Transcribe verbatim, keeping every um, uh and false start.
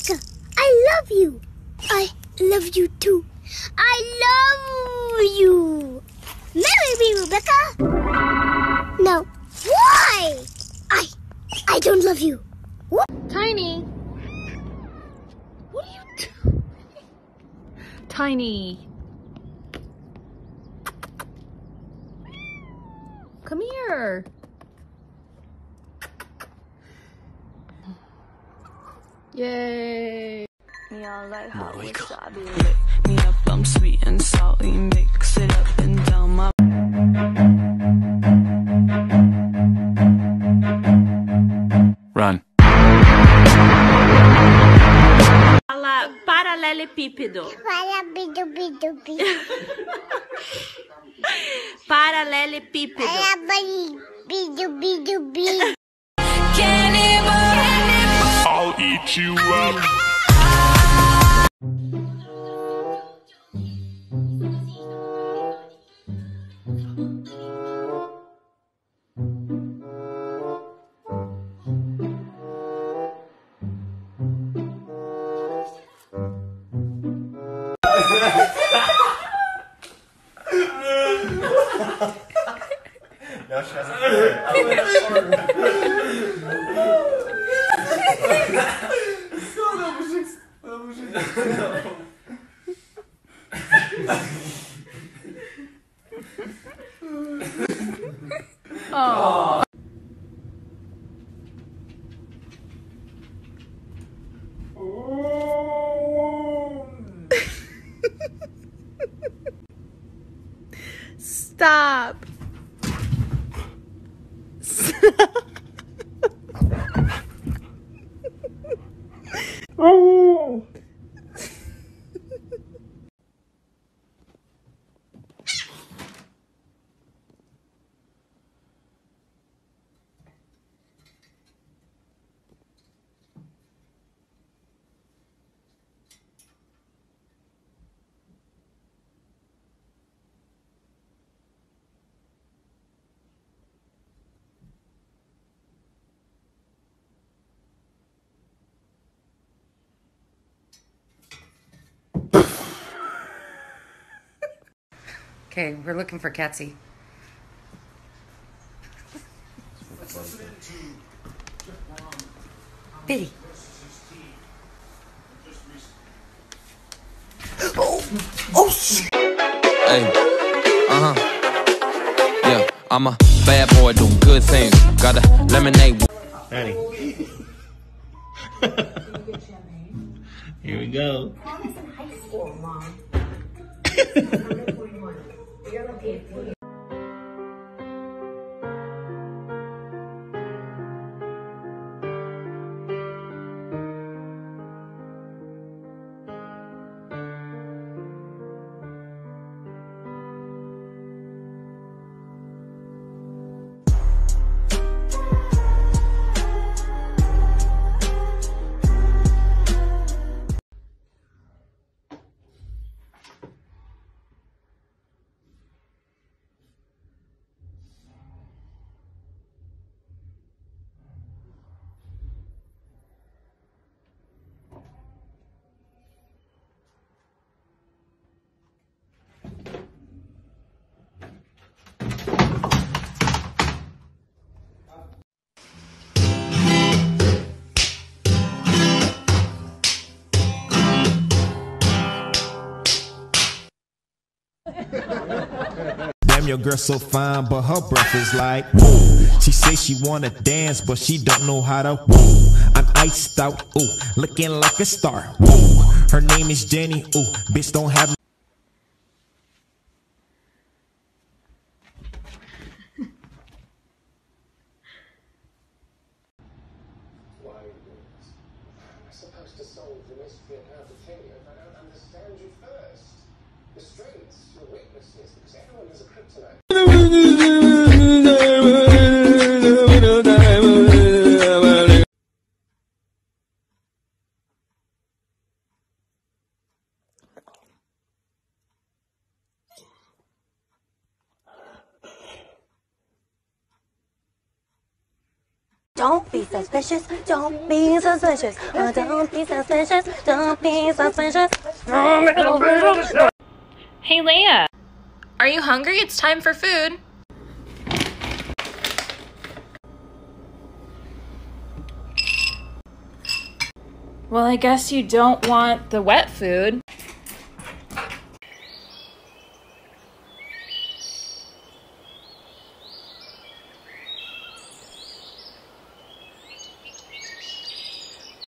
Rebecca, I love you. I love you too. I love you. Marry me, Rebecca. No. Why? I, I don't love you. What? Tiny. What are you doing? Tiny. Come here. Yay. Y'all like hot wasabi, lick me up, I'm sweet and salty, mix it up and down my Run. Fala paralelepípedo. Paralelepípedo. Paralelepípedo. Paralelepípedo. I'll eat you up. No, she hasn't. Oh. Stop. Oh. Okay, we're looking for Katsy. Biddy. Oh, oh shit. Hey, uh huh. Yeah, I'm a bad boy doing good things. Got a lemonade. Honey. Here we go. Damn, your girl so fine, but her breath is like whoa. She say she wanna dance, but she don't know how to whoa. I'm iced out, ooh, looking like a star. Whoa. Her name is Jenny, ooh, bitch don't have supposed to solve the mystery of how to kill you if I don't understand you first. The strengths, your weaknesses, because everyone has a kryptonite. Don't be suspicious, don't be suspicious, oh, don't be suspicious, don't be suspicious. Hey, Leia. Are you hungry? It's time for food. Well, I guess you don't want the wet food.